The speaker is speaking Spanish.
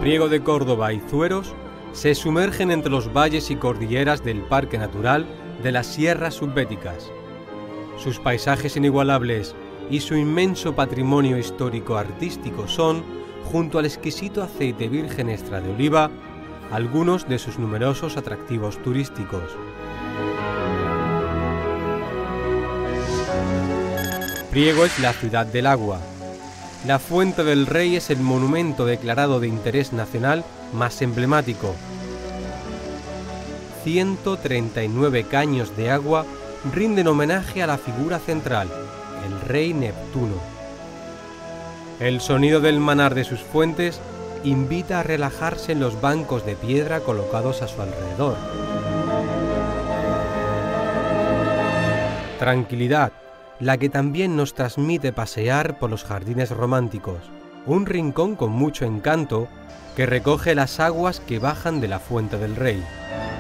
Priego de Córdoba y Zueros se sumergen entre los valles y cordilleras del Parque Natural de las Sierras Subbéticas. Sus paisajes inigualables y su inmenso patrimonio histórico-artístico son, junto al exquisito aceite virgen extra de oliva, algunos de sus numerosos atractivos turísticos. Priego es la ciudad del agua. La Fuente del Rey es el monumento declarado de interés nacional más emblemático. 139 caños de agua rinden homenaje a la figura central, el rey Neptuno. El sonido del manar de sus fuentes invita a relajarse en los bancos de piedra colocados a su alrededor. Tranquilidad, la que también nos transmite pasear por los jardines románticos, un rincón con mucho encanto que recoge las aguas que bajan de la Fuente del Rey.